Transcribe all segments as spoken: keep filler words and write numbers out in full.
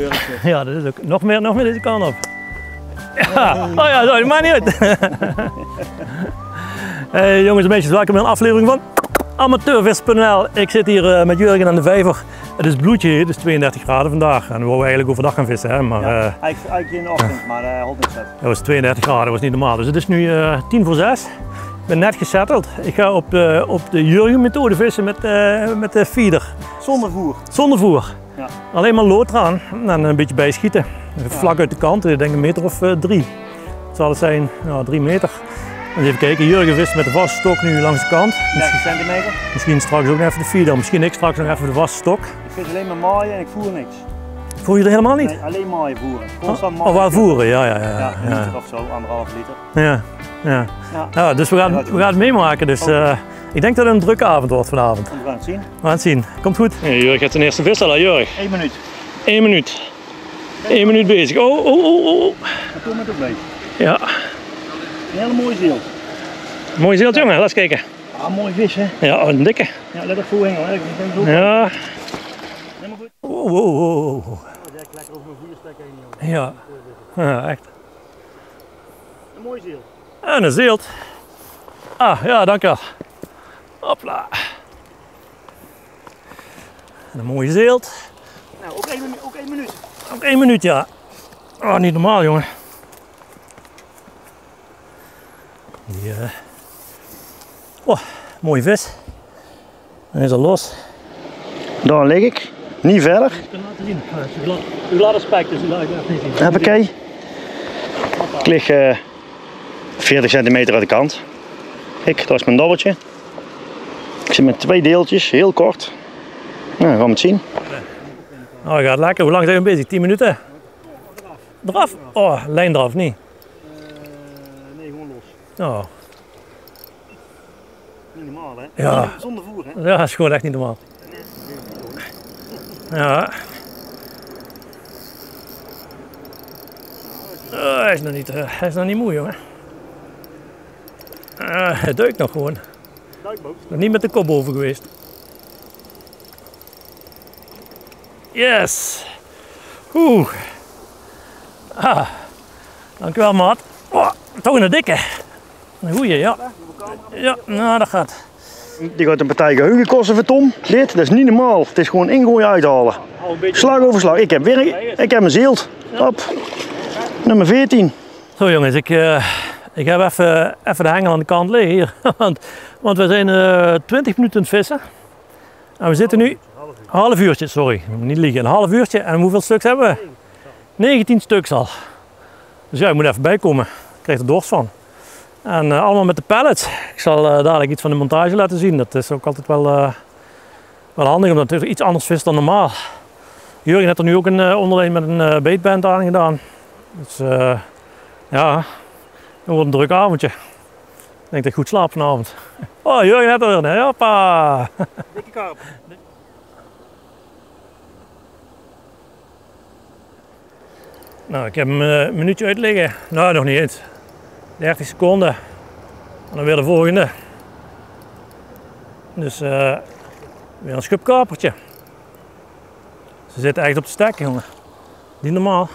Jurkje. Ja, dat is ook nog meer, nog meer deze kant op. Ja. Oh ja, dat maakt niet uit. Hey jongens en meisjes, welkom bij een aflevering van Amateurvis punt n l. Ik zit hier uh, met Jurgen aan de vijver. Het is bloedje, het is tweeëndertig graden vandaag. En we wouden eigenlijk overdag gaan vissen. Hè? Maar, ja, uh, eigenlijk, eigenlijk in de ochtend, maar uh, houdt niks uit. Het was tweeëndertig graden, dat was niet normaal. Dus het is nu uh, tien voor zes. Ik ben net gesetteld. Ik ga op de, op de Jurgen methode vissen met, uh, met de feeder. Zonder voer? Zonder voer. Ja. Alleen maar lood eraan en een beetje bijschieten. Vlak ja. uit de kant, ik denk een meter of uh, drie. Het zal het zijn, nou, drie meter. Dus even kijken, Jurgen vist met de vaste stok nu langs de kant. dertig centimeter. Misschien straks ook nog even de feeder, misschien ik straks nog even de vaste stok. Ik vis alleen maar maaien en ik voer niks. Voer je er helemaal niet? Nee, alleen maaien voeren. Constant maaien. Oh, wel voeren, ja, ja, ja. Ja, een ja. liter of zo, anderhalf liter. Ja, ja. ja. ja dus we gaan, we gaan het meemaken. Dus, uh, ik denk dat het een drukke avond wordt vanavond. We gaan het zien. We gaan het zien. Komt goed. Hey, Jurgen gaat zijn eerste vis al, Jurgen. Eén minuut. Eén minuut. Eén minuut bezig. Oh, oh, oh, oh. Dat komt met ook mee. Ja. Een hele mooie ziel. Mooi zeelt, jongen, laat eens kijken. Ah, mooi vis, hè? Ja, een dikke. Ja, let op voor hengel, hè? Ik denk zo. Ja. Helemaal goed. Oh, oh, oh, oh. Dat is echt lekker over mijn vierstek heen, jongen. Ja. Ja, echt. Een mooie ziel. En een zeelt. Ah, ja, dankjewel. Hopla. En een mooie zeelt. Nou, ook één, ook één minuut. Ook één minuut, ja. Oh, niet normaal, jongen. Die, uh... oh, mooie vis. Hij is al los. Daar lig ik. Niet verder. Ik kan laten zien. Uw glad aspect, dus u laat ik even niet zien. Hoppakee. Ik lig uh, veertig centimeter uit de kant. Ik, dat is mijn dobbeltje. Ik zit met twee deeltjes, heel kort. Nou, gaan we het zien. Oh, gaat lekker. Hoe lang zijn we bezig? tien minuten? Draf? Oh, lijndraf niet. Nee, gewoon los. Oh. Niet normaal, hè? Ja. Zonder voer, hè? Ja, dat is gewoon echt niet normaal. Ja. Oh, hij is nog niet, uh, hij is nog niet moe, jongen. Uh, hij duikt nog gewoon. Duikboot? Nog niet met de kop boven geweest. Yes! Oeh. Ah. Dankjewel, maat. Oh, toch een dikke. Een goeie, ja. Ja, nou dat gaat. Die gaat een partij geheugen kosten voor Tom. Dit, dat is niet normaal. Het is gewoon ingooien uithalen. Slag over slag. Ik heb weer, ik heb een zeelt. Op. Nummer veertien. Zo jongens, ik, uh, ik heb even, even de hengel aan de kant liggen hier. want, want we zijn uh, twintig minuten aan het vissen. En we zitten nu, een half uurtje, sorry, niet liegen, een half uurtje. En hoeveel stuks hebben we? negentien stuks al. Dus ja, je moet even bijkomen. Ik krijg er dorst van. En uh, allemaal met de pallets. Ik zal uh, dadelijk iets van de montage laten zien. Dat is ook altijd wel, uh, wel handig, omdat het iets anders vist dan normaal. Jurgen heeft er nu ook een uh, onderlijn met een uh, baitband aan gedaan. Dus uh, ja, het wordt een druk avondje. Ik denk dat ik goed slaap vanavond. Oh, Jurgen heeft er weer een, hoppa! Dikke karp. Nou, ik heb hem uh, een minuutje uit liggen. Nou, nog niet eens. dertig seconden. En dan weer de volgende. Dus uh, weer een schubkapertje. Ze zitten echt op de stek, jongen. Niet normaal.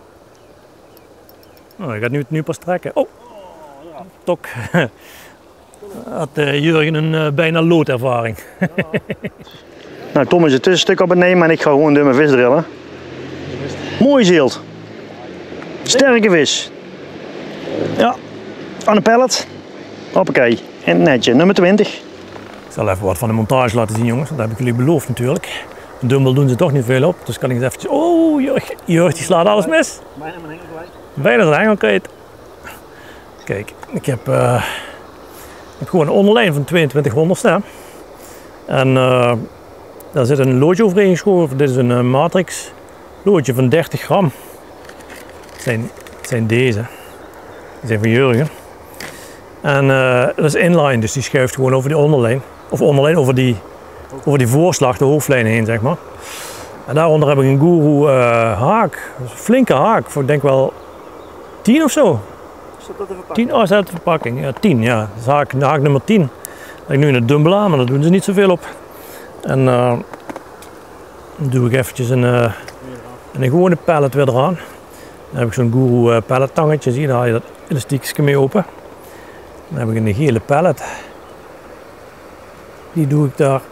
Nou, hij gaat nu, nu pas trekken. Oh, tok. Had uh, Jurgen een uh, bijna loodervaring. Nou, Tom is het tussenstuk op het nemen en ik ga gewoon door mijn vis drillen. Mooi zeelt. Sterke vis. Ja, aan de pallet. Hoppakee. En netje, nummer twintig. Ik zal even wat van de montage laten zien, jongens. Dat heb ik jullie beloofd natuurlijk. Een dumbbell doen ze toch niet veel op. Dus kan ik eens eventjes... Oh, Jurgen, Jurgen die slaat alles mis. Bijna mijn hengel kwijt. Bijna zijn hengel kwijt. Kijk, ik heb, uh, ik heb gewoon een onderlijn van tweeëntwintighonderd. Hè. En uh, daar zit een loodje overheen geschoven. Dit is een uh, matrix loodje van dertig gram. Het zijn, het zijn deze. Die zijn van Jurgen. En uh, dat is inline, dus die schuift gewoon over die onderlijn. Of onderlijn over die, over die voorslag, de hoofdlijn heen, zeg maar. En daaronder heb ik een Guru uh, haak. Dat is een flinke haak, voor ik denk wel tien of zo. Staat dat de verpakking? tien, oh, staat de verpakking. Ja, tien, ja. Dat is haak, haak nummer tien. Dat heb ik nu in het dumbbell aan, maar daar doen ze niet zoveel op. En uh, dan doe ik eventjes een, uh, En een gewone pallet weer eraan. Dan heb ik zo'n Guru pallet tangetje, zie je, daar haal je dat elastiekje mee open. Dan heb ik een gele pallet. Die doe ik daar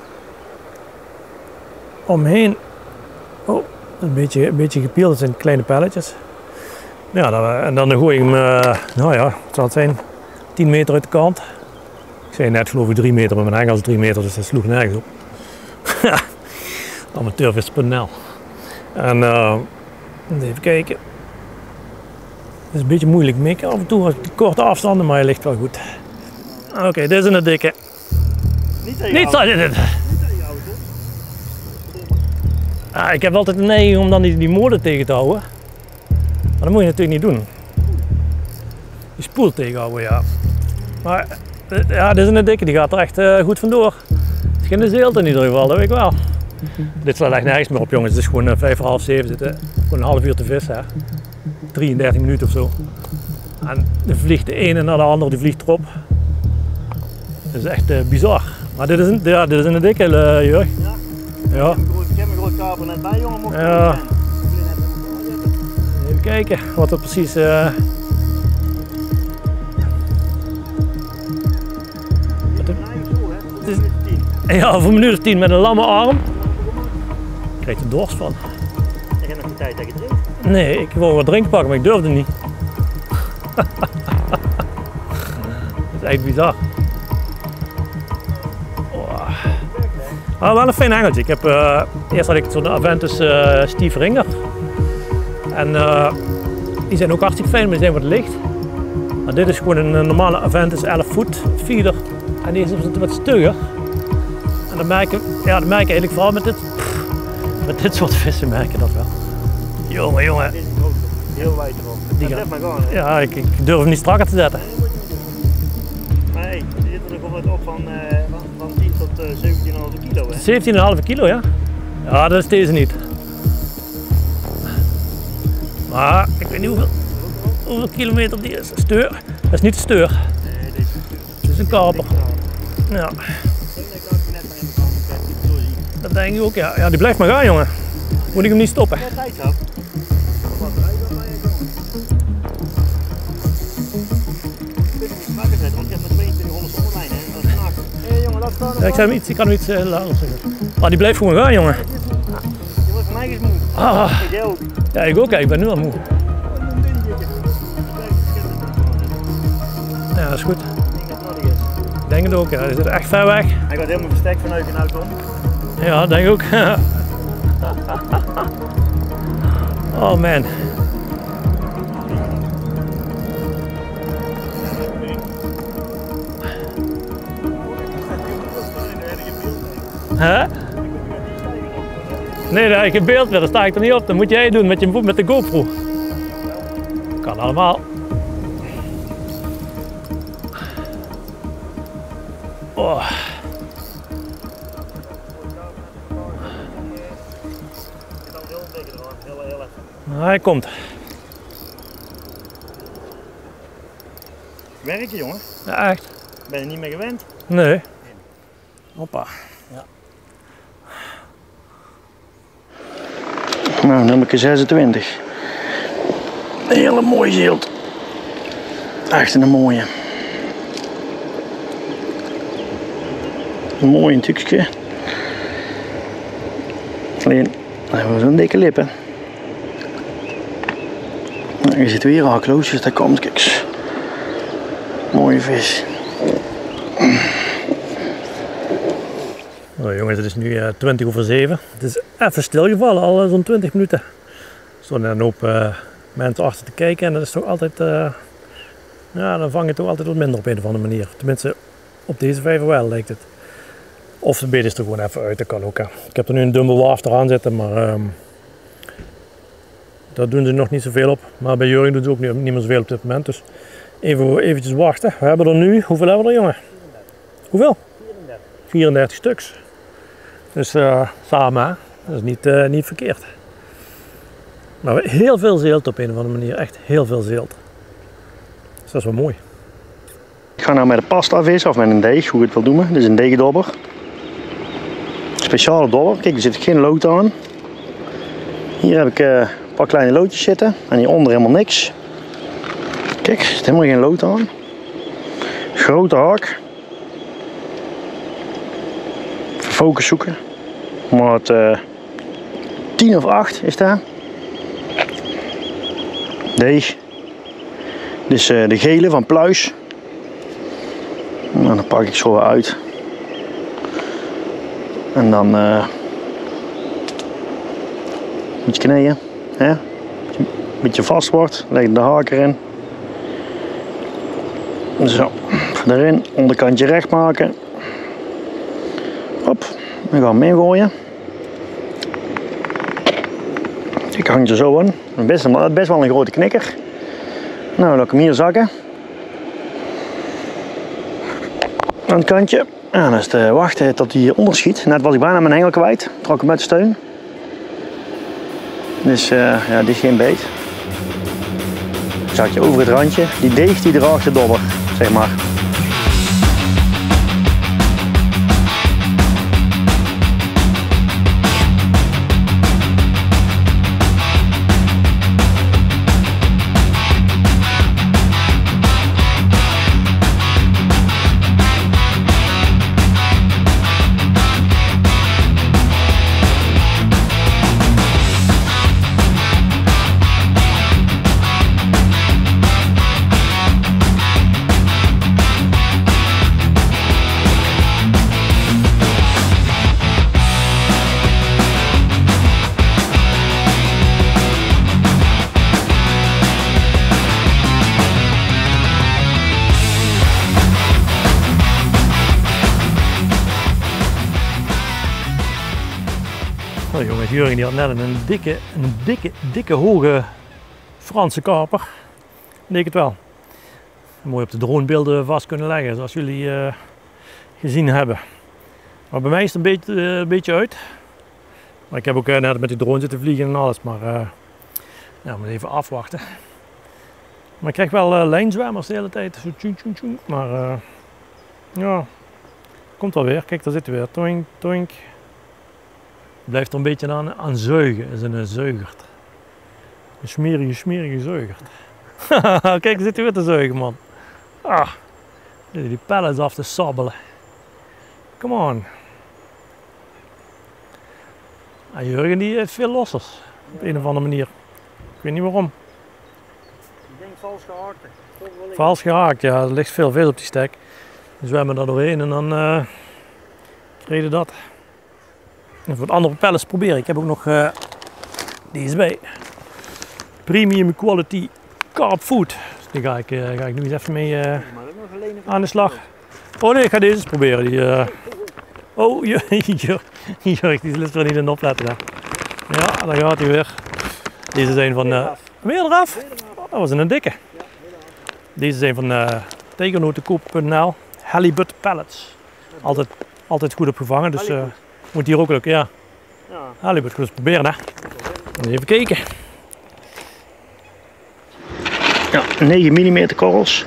omheen. Oh, een beetje, een beetje gepield, dat zijn kleine palletjes. Ja, dan, en dan gooi ik hem, uh, nou ja, het zal het zijn, tien meter uit de kant. Ik zei net geloof ik drie meter, maar mijn hengel is drie meter, dus dat sloeg nergens op. Amateurvis punt n l. En uh, even kijken. Het is een beetje moeilijk mikken af en toe, als korte afstanden, maar hij ligt wel goed. Oké, okay, dit is een dikke. Niet tegen Niet zo, dit. Niet tegen jou, toch? Ah, ik heb altijd de neiging om dan die, die motor tegen te houden. Maar dat moet je natuurlijk niet doen. Die spoel tegenhouden, ja. Maar ja, dit is een dikke, die gaat er echt uh, goed vandoor. Het is geen zeelt in ieder geval, dat weet ik wel. Dit slaat echt nergens meer op, jongens. Het is gewoon uh, vijf voor half zeven zitten. Gewoon een half uur te vissen, hè. drieëndertig minuten of zo. En dan vliegt de ene naar de andere, die vliegt erop. Dat is echt uh, bizar. Maar dit is een, ja, dit is een dikke, uh, Jurg. Ja? Ja. Ik heb mijn groot kaper net bij, jongen. Mocht ja. Even kijken wat er precies... Uh... Het is... Ja, voor een minuut of tien met een lamme arm. Ik krijg er dorst van. Je hebt nog de tijd dat je drinkt? Nee, ik wou wat drinken pakken, maar ik durfde niet. Dat is echt bizar. Oh. Maar wel een fijn hengeltje. Ik heb, uh, eerst had ik zo'n Aventus uh, Steve Ringer. En uh, die zijn ook hartstikke fijn, maar die zijn wat licht. Maar dit is gewoon een normale Aventus elf voet feeder. En die is wat stugger. En dan merk je, ja, dat merk je eigenlijk vooral met dit, pff, met dit soort vissen merk je dat wel. Jongen, jongen. Dit is groot, heel wijd erop. Die gaat maar gewoon. Hè? Ja, ik, ik durf hem niet strakker te zetten. Maar hey, die zitten er gewoon op van, uh, van, van tien tot uh, zeventien komma vijf kilo, hè? zeventien komma vijf kilo, ja? Ja, dat is deze niet. Maar ik weet niet hoeveel, hoeveel kilometer die is. Steur. Dat is niet de steur. Nee, dit is, het is een karper. Ja. Dat denk ik ook, ja. Ja, die blijft maar gaan, jongen. Moet ik hem niet stoppen? Ja, tijd gehad. Ja, ik, hem iets, ik kan hem iets uh, langer zeggen. Maar die blijft gewoon gaan, jongen. Je wordt van mij eens moe. Ah. Ik ook. Ja, ik ook, ik ben nu al moe. Ja, dat is goed. Ik denk het ook, ja. Hij zit echt ver weg. Hij gaat helemaal versterkt vanuit en uit om. Ja, denk ik ook. Oh man. Hè? Nee, daar heb ik geen beeld meer, daar sta ik er niet op. Dat moet jij doen met, je, met de GoPro. Kan allemaal. Oh. Hij komt. Werken, jongen. Ja, echt. Ben je niet meer gewend? Nee. Hoppa. Ja. Nou, nummer zesentwintig. Een hele mooie zielt. Echt een mooie. Een mooi tukje. Alleen, dan hebben we zo'n dikke lippen. Nou, je zit weer hakloos, dus daar komt, kijk. Mooie vis. Nou jongens, het is nu uh, twintig over zeven. Het is even stilgevallen, al zo'n twintig minuten. Er stonden een hoop uh, mensen achter te kijken en dat is toch altijd, uh, ja, dan vang je toch altijd wat minder op een of andere manier. Tenminste, op deze vijver wel lijkt het. Of de beet is er gewoon even uit, dat kan ook. Hè. Ik heb er nu een dumbbell waft eraan zitten, maar um, daar doen ze nog niet zoveel op. Maar bij Jurgen doen ze ook niet, niet meer zoveel op dit moment. Dus even eventjes wachten. We hebben er nu, hoeveel hebben we er, jongen? Hoeveel? vierendertig. vierendertig stuks. Dus uh, samen, hè? Dat is niet, uh, niet verkeerd. Maar heel veel zeelt op een of andere manier, echt heel veel zeelt. Dus dat is wel mooi. Ik ga nou met een pasta vis of met een deeg, hoe je het wil noemen. Dit is een deegdobber. Speciale dobber, kijk er zit geen lood aan. Hier heb ik uh, een paar kleine loodjes zitten en hieronder helemaal niks. Kijk, er zit helemaal geen lood aan. Grote haak. Even focus zoeken. Maar het uh, tien of acht is daar. Deze. Dit is uh, de gele van Pluis. En dan pak ik zo weer uit. En dan uh, moet je knieën. Hè? Een beetje vast wordt, leg je de haak erin. Zo, erin, onderkantje recht maken. Hop, dan gaan we hem ingooien. Ik hang er zo aan. Best, best wel een grote knikker. Nou, laat ik hem hier zakken. Aan het kantje. En dan is het uh, wachten tot hij onderschiet. Net was ik bijna mijn hengel kwijt. Trok hem uit de steun. Dus uh, ja, dit is geen beet. Zak je over het randje. Die deeg die draagt de dobber, zeg maar. Nou jongens, Jurgen die had net een dikke, een dikke, dikke hoge Franse karper. Leek het wel. Mooi op de dronebeelden vast kunnen leggen, zoals jullie uh, gezien hebben. Maar bij mij is het een beetje, uh, een beetje uit. Maar ik heb ook uh, net met die drone zitten vliegen en alles, maar uh, ja, moet even afwachten. Maar ik krijg wel uh, lijnzwemmers de hele tijd, zo tjoen, tjoen, tjoen. Maar uh, ja, komt wel weer. Kijk, daar zit hij weer. Toink, toink. Blijft er een beetje aan, aan zuigen, is een zuigert. Een smerige, smerige zuigert. Kijk, er zit hij weer te zuigen, man. Ah, die pellets af te sabbelen. Come on. Ah, Jurgen die heeft veel lossers, op een of andere manier. Ik weet niet waarom. Ik denk vals gehaakt. Vals gehaakt, ja, er ligt veel vis op die stek. We zwemmen daar doorheen en dan uh, krijg je dat. En voor het andere pellets proberen. Ik heb ook nog uh, deze bij. Premium Quality Carp Food. Dus die ga ik, uh, ga ik nu eens even mee uh, aan de slag. Oh nee, ik ga deze eens proberen. Die, uh... Oh, Jurk, die is er niet in opletten. Hè. Ja, daar gaat hij weer. Deze zijn van... Uh... Weer eraf? Oh, dat was een dikke. Deze zijn van uh, tegelnotenkoop punt n l. Halibut pellets. Altijd, altijd goed opgevangen. Dus, uh, moet hier ook lukken, ja. Ja. Halibut, goed eens proberen hè. Even kijken. Ja, negen millimeter korrels.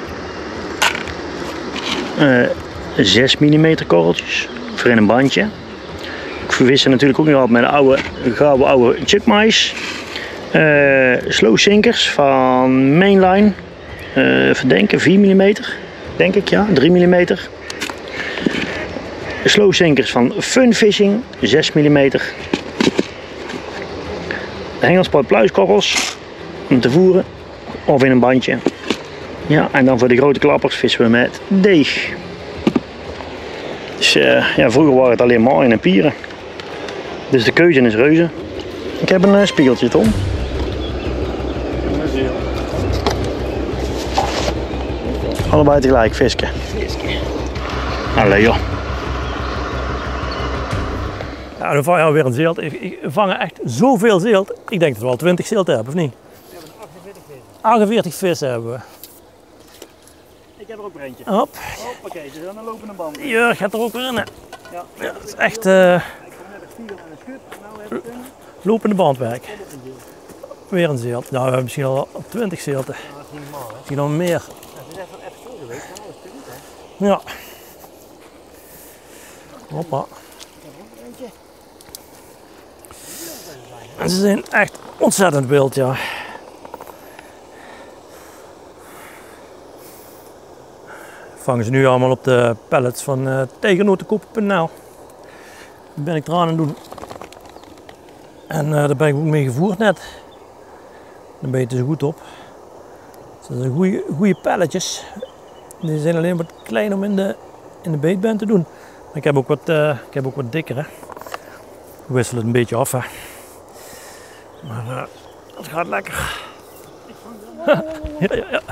Uh, zes millimeter korreltjes. Voor in een bandje. Ik verwis natuurlijk ook nog altijd met de oude, gouden oude chuckmais. Uh, slow sinkers van Mainline. Uh, verdenken vier millimeter. Denk ik, ja. drie millimeter. Slow sinkers van Fun Fishing, zes millimeter. De Hengelsport pluiskorrels om te voeren of in een bandje. Ja, en dan voor de grote klappers vissen we met deeg. Dus uh, ja, vroeger waren het alleen maar in en pieren. Dus de keuze is reuze. Ik heb een uh, spiegeltje, Tom. Allebei tegelijk visken. Allee joh. Ja, dan vang je weer een zeelt. We vangen echt zoveel zeelt. Ik denk dat we al twintig zeelten hebben, of niet? We hebben achtenveertig vissen. achtenveertig vissen hebben we. Ik heb er ook een eentje. Hop. Hoppakee, ze zijn een lopende band. Jurg gaat er ook weer in. Hè. Ja. Ja, dat is echt uh, ik kom net een vier en een schut. Nou heb ik een... lopende bandwerk. Weer een zeelt. Nou, we hebben misschien al twintig zeelten. Nou, dat is niet normaal, hè? Misschien nog meer. Ja, het is even, even stil geweest, maar dat is goed, hè? Ja. Hoppa. En ze zijn echt ontzettend wild, ja. Vangen ze nu allemaal op de pallets van uh, tegennotenkoppen punt n l. Daar ben ik eraan aan het doen. En uh, daar ben ik ook mee gevoerd net. Daar ben je er zo goed op. Dat zijn goede, goede pelletjes. Die zijn alleen wat klein om in de, in de beetband te doen. Maar ik heb ook wat, uh, ik heb ook wat dikkere. We wisselen het een beetje af. Hè. Maar uh, het gaat lekker. ja, ja, ja.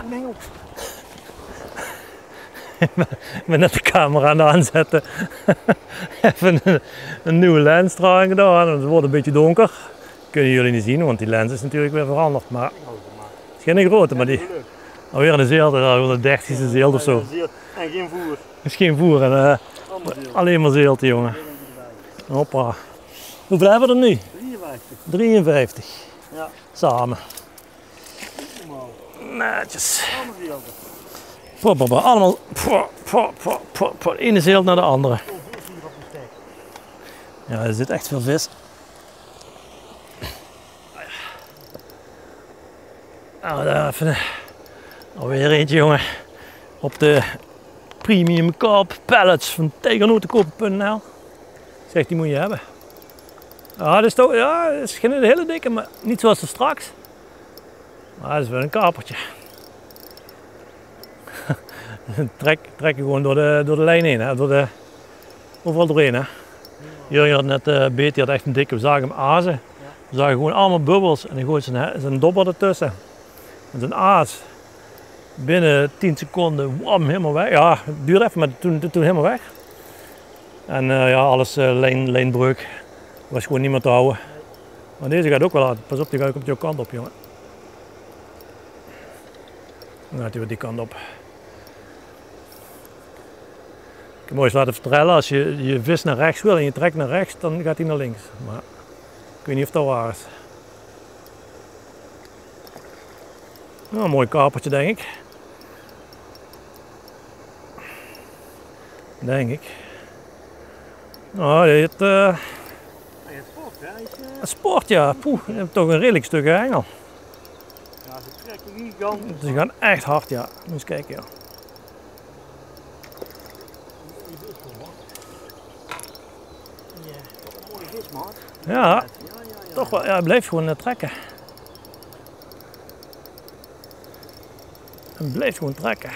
Ik ben net de camera aan het aanzetten. Even een, een nieuwe lens eraan gedaan. Het wordt een beetje donker. Dat kunnen jullie niet zien, want die lens is natuurlijk weer veranderd. Maar het is geen grote, maar die. Alweer een zeelt, de dertigste zeelt of zo. En geen voer. Het is geen voer, en, uh, alleen maar zeelte, jongen. Hoppa. Hoeveel hebben we er nu? drieënvijftig. drieënvijftig. Ja. Samen. Netjes. Allemaal zeelten. Pop, pop, allemaal. Pop, pop, pop, pop, pop. De ene zeelt naar de andere. Ja, er zit echt veel vis. Nou, daar even alweer eentje, jongen. Op de Premium Carp Pellets van tegennotenkoppen punt n l. Zegt, die moet je hebben. Ja, dat is toch, ja, dat is geen hele dikke, maar niet zoals er straks. Maar dat is wel een kapertje. trek, trek je gewoon door de, door de lijn heen, hè. Door de, overal doorheen. Hè. Jurgen had net uh, beet, die had echt een dikke, we zagen hem azen. We zagen gewoon allemaal bubbels en hij gooit zijn, zijn dobber ertussen. En zijn aas. Binnen tien seconden, wam, helemaal weg. Ja, het duurde even, maar toen, toen helemaal weg. En uh, ja, alles uh, lijn, lijnbreuk. Was gewoon niet meer te houden. Maar deze gaat ook wel uit. Pas op, die gaat ook op jouw kant op, jongen. Dan gaat hij weer die kant op. Ik heb mooi eens laten vertellen, als je je vis naar rechts wil en je trekt naar rechts, dan gaat hij naar links. Maar ik weet niet of dat waar is. Nou, een mooi kapertje, denk ik. Denk ik. Nou, dit uh, sport, hè? Is, uh... sport, ja. Poeh, je hebt toch een redelijk stuk hengel. Ja, ze trekken gigantisch. Ze gaan echt hard, ja. Moet eens kijken, ja. Ja, ja, ja, ja, toch wel. Ja, hij blijft gewoon uh, trekken. Hij blijft gewoon trekken.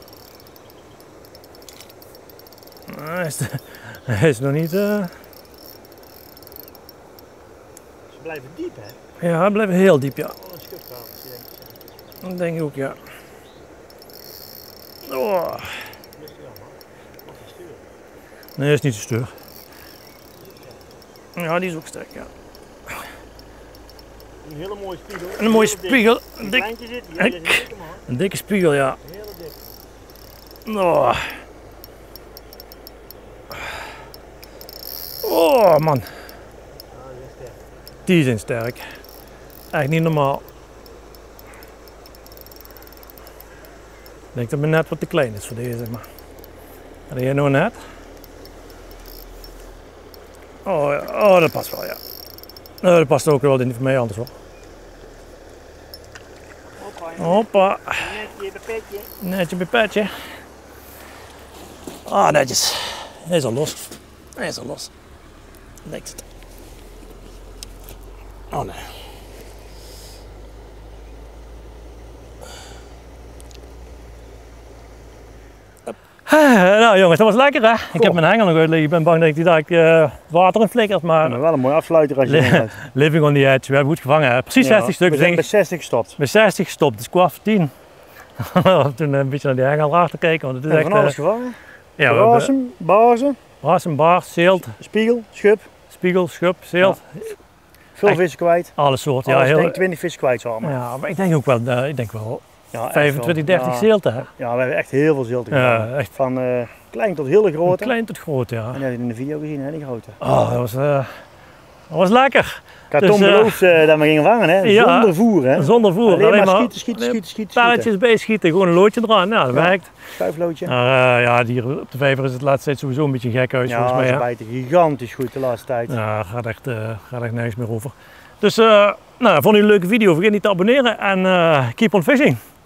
Nou, hij, is de, hij is nog niet. Uh... Ze blijven diep, hè? Ja, hij blijft heel diep, ja. Oh, een schutkamertje, denk ik. Dat denk ik ook, ja. Oh. Nee, dat is niet zo stuur. Ja, die is ook sterk, ja. Een hele mooie spiegel. En een mooie spiegel. Een Dik, kleintje zit hier, dit is een dikke man. een dikke spiegel, ja. Een hele dikke. Oh, oh man. Ja, die is sterk. Die zijn sterk. Echt niet normaal. Ik denk dat mijn net wat te klein is voor deze, maar. Had jij nog een net? Oh, ja. Oh, dat past wel, ja. Nou, dat past ook wel in voor mij anders hoor. Hoppa. Hoppa. Netje bij petje. Netje bij petje. Ah, netjes. Hij is al los. Hij is al los. Lijkt het. Oh nee. Nou jongens, dat was lekker hè. Ik heb mijn hengel nog uitliggen. Ik ben bang dat ik die daar uh, water in flikkert, maar... Maar wel een mooi afsluiter als je Li living on the edge. We hebben goed gevangen hè. Precies ja, zestig stuks. We zijn bij zestig gestopt. Bij zestig gestopt, dus kwart voor tien. Toen een beetje naar die hengel achter kijken. Want het is echt, van alles uh, gevangen? Ja, Brazen, bazen. Brazen, baars, zeelt. Spiegel, schub. Spiegel, schub, zeelt. Ja. Veel vissen kwijt. Alle soorten, ja. Ik Heel... denk twintig vissen kwijt samen. Ja, maar ik denk ook wel, uh, ik denk wel ja, vijfentwintig, dertig ja. zeelten hè. Ja, we hebben echt heel veel zeelten gedaan. Ja, echt. Van uh, klein tot hele grote. Van klein tot groot, ja. En dat heb je in de video gezien, hè, die grote. Oh, dat was, uh, Dat was lekker. Ik had Dus, Tom eh, beloofd uh, dat we gingen vangen, hè? ja, Zonder voer, hè? Zonder voer. Alleen, Alleen maar maar schieten, schieten, schieten, schieten. Pelletjes bij schieten, gewoon een loodje eraan. Ja, dat Ja. werkt. Schuifloodje. Maar uh, ja, hier op de vijver is het laatste tijd sowieso een beetje gek uit Ja, volgens mij. ze Hè? bijten gigantisch goed de laatste tijd. Ja, gaat echt, uh, gaat echt nergens meer over. Dus, uh, nou, vond je een leuke video? Vergeet niet te abonneren en uh, keep on fishing.